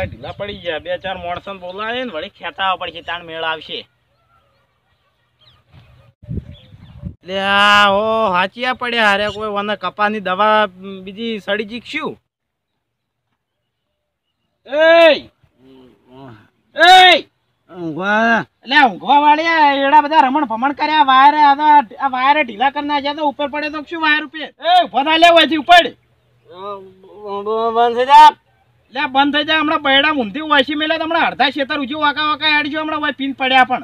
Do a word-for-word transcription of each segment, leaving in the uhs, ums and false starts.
ઢીલા પડી ગયા બે ચાર મોણસો બોલાવે ને વળી ખેતા પડશે તાણ મેળ આવશે લે ઓ હાચિયા પડ્યા હારે કોઈ વને કપાની દવા બીજી સડી જીકશું એય એય ઊંઘવા એટલે ઊંઘવા વાળ્યા એડા બધા રમણ ભમણ કર્યા વાયર આ વાયર ઢીલા કરી નાખ્યા તો ઉપર પડે તો શું વાયર ઉપર એ ભના લે હોયથી ઉપર બંધ થઈ જા લે બંધ થઈ જાય હમણાં બૈડા ઊંધી વાસી મેલે તો હમણાં અડધા ખેતર ઉજી વાકા વાકા હેડજો હમણાં હોય પીન પડ્યા પણ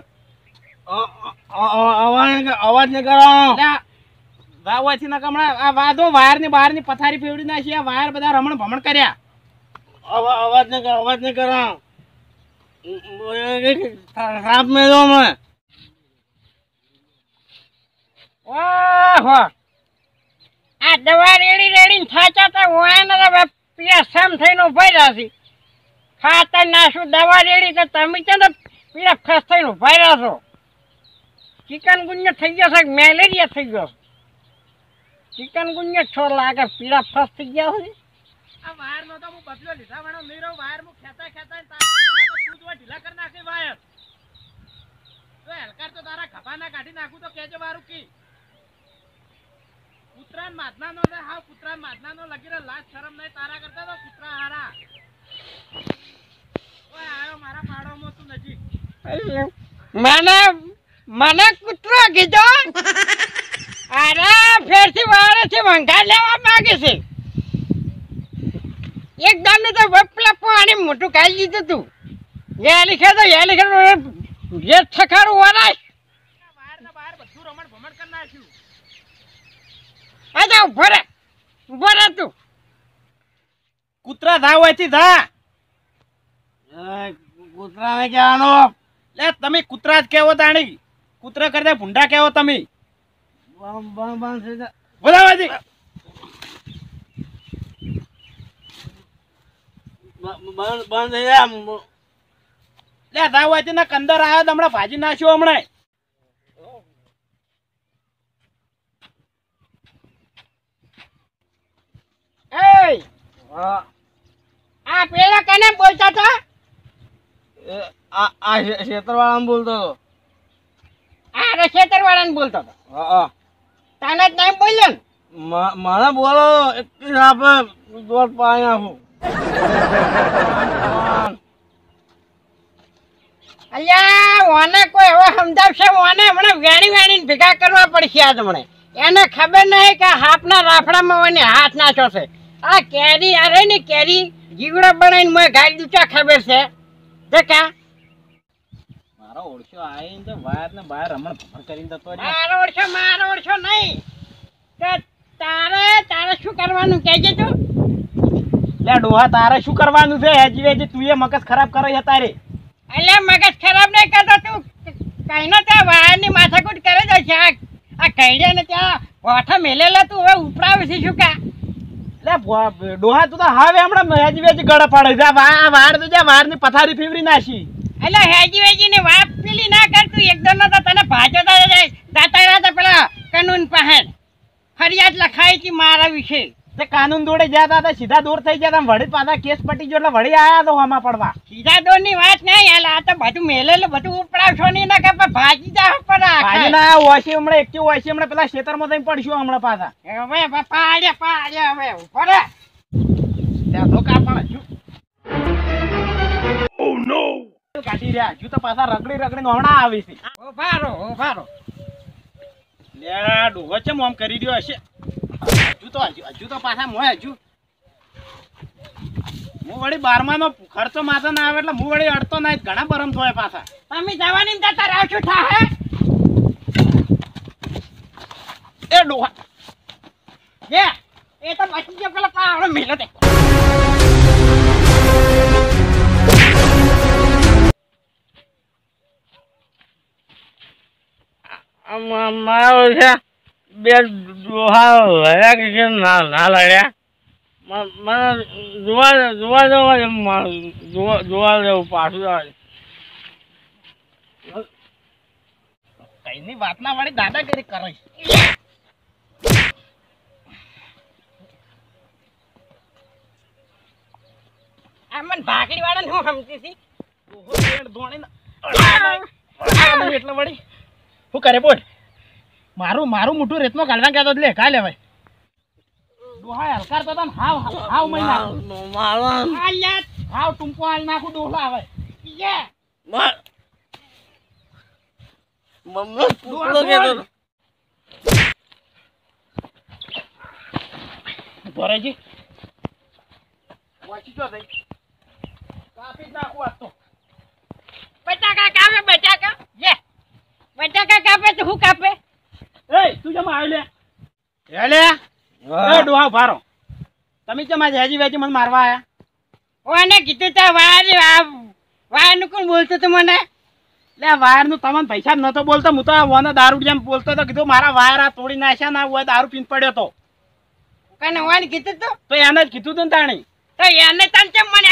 અવાજ અવાજ ને કરો વાવાથી ના હમણાં આ વાદો વાયર ની બહાર ની પથારી ફેવડી નાખી આ વાયર બધા રમણ ભમણ કર્યા અવાજ ને અવાજ ને કરો સાપ મેલો હમણાં ઓહો આ દવા રેડી રેડી થાચા તા ઓયાના પીયા સમ થઈને ઉભા રહ્યા છે ખાતર નાશું દવા રેડી તો તમે છે ને પીડા ફસ થઈને ઉભા રહ્યા છો ચિકનગુનિયા થઈ ગયો છે મેલેરિયા થઈ ગયો ચિકનગુનિયા છોડ લાગે પીડા ફસ થઈ ગયા છે આ વાયર નો તો હું બદલો લીધા વાળો નહીં રહું વાયર હું ખેતા ખેતા તું જો ઢીલા કરી નાખે વાયર તો હલકાર તો તારા ખભાના કાઢી નાખું તો કેજો વારું કી કૂતરાન માધના નો દે હા કૂતરાન માધના નો લગી રે લાજ શરમ નહીં તારા કરતા તો કૂતરા હારા ઓય આયો મારા પાડોમાં તું નજીક મને મને કૂતરો કીધો અરે ફેરથી વાળેથી વંઘા લેવા માંગે છે એક દાને તો વપલા પાણી મોટું ખાઈ દીધું તું એ લીખે તો એ લીખે જે ઠકારું વરાય વાયર ના બહાર બધું રમણ ભમણ કરી નાખ્યું આ ઉભો રે ઉભો રે તું કૂતરા ધા હોયથી ધા કૂતરા ને કહેવાનો લે તમે કૂતરા જ કેવો તાણી કૂતરા કરતા ભૂંડા કેવો તમે બોલાવાજી બંધ થઈ જા લે ધા હોયથી ના કંદર આવ્યો તો હમણાં ભાજી નાખ્યો હમણાં આ પેલા કને બોલતા હતા આ આ ક્ષેત્રવાળાને બોલતો હતો આ રક્ષેતર વાળાને બોલતો હતો હા તાને જ નહીં બોલ્યો ને મને બોલો એક આપે દોડ પાઈ નાખું અલ્યા ઓને કોઈ હવે સમજાવશે ઓને હમણાં વેણી વેણી ભેગા કરવા પડશે આજ હમણે એને ખબર નહીં કે હાથના રાફડામાં ઓને હાથ નાખ્યો છે આ કેરી અરે ને કેરી જીવડો બનાવીને મેં ગાડી દૂચા ખબર છે તે કા મારો ઓળશો આવીને તો વાયર ને બહાર રમણ ભમણ કરીને જતો રહ્યો મારો ઓળશો મારો ઓળશો નહીં તો તારે તારે શું કરવાનું કહેજે તું લે ડોહા તારે શું કરવાનું છે હેજી વેજી તું એ મગજ ખરાબ કરે છે તારે અલ્યા મગજ ખરાબ નહીં કરતો તું કઈ નો ત્યાં વાયરની માથાકૂટ કરે છે આ આ કઈડે ને ત્યાં વાઠા મેલેલા તું હવે ઉપરાવે છે શું કા લે ડોહા તું તો હવે હમણાં હેજી વેજી ગળે પાડે છે આ વાયર તો જ્યાં વાયર ની પથારી ફેવરી નાખી એટલે હેજી વેજી ને વાત પેલી ના કરતું એકદમ તો તને ભાજો દાતા હતા પેલા કાનૂન પાસે ફરિયાદ લખાઈ હતી મારા વિશે તે કાનૂન દોડે જતા હતા સીધા દૂર થઈ ગયા વળી પાછા કેસ પટી ગયો એટલે વળી આયા તો આમાં પડવા સીધા દોર ની વાત નહીં એટલે આ તો બધું મેલેલું બધું ઉપડાવશો નહીં ના કે ભાજી જા પર ભાજી ના ઓછી હમણાં એક ઓછી હમણાં પેલા ખેતરમાં થઈને પડશું હમણાં પાછા હવે પાડે પાડે હવે ઉપર ત્યાં તો કા પણ હજુ ઓ નો કાઢી રહ્યા હજુ તો પાછા રગડી રગડી હમણાં આવી છે ઉભા રહો ઉભા રહો લે ડોહો છે મોમ કરી રહ્યો હશે હજુ તો હજુ હજુ તો પાછા મોય હજુ હું વળી બારમા નો ખર્ચો માથે ના આવે એટલે હું વળી અડતો ના ઘણા બરમ થોય પાછા તમે જવાની જતા રાવ છું થા એ ડોહા જે એ તો બચી ગયો પેલા પાવડો મેલો દે મારો છે બે ડોહા લડ્યા કે ના ના લડ્યા મને જોવા જોવા જવા જોવા જોવા જવું પાછું કઈની વાતના વાળી દાદાગીરી કરે આ મને ભાગડી વાળાને હું સમજી છી ઓહો પેટ ધોણીને આ નહીં એટલે વળી શું કરે બોલ મારું મારું મોટું રેતનો કાઢવા કહેતો લે કા લેવાય ડોહા હલકાર તો તને હાવ હાવ મહિના આલ્યા હાવ ટૂંકો હાલ નાખું ડોહલા આવે યે મમ્મી પૂછલો કે ભરેજી વાંચી જો થઈ કાપી જ નાખું આજ તો બટાકા કાપે બટાકા લે બટાકા કાપે તો હું કાપે એ તું જમા આવી લે હે લે એ ડોહા ભારો તમે કેમ આજે હેજી વેજી મને મારવા આયા ઓને કીધું તા વાર વાર નું કોણ બોલતો તો મને લે વાયર નું તમને પૈસા જ નતો બોલતો હું તો ઓને દારૂ જેમ બોલતો તો કીધું મારા વાયર આ તોડી નાખ્યા ના હોય દારૂ પીને પડ્યો તો કને ઓને કીધું તો તો એને જ કીધું તું ને તાણી તો એને તને કેમ મને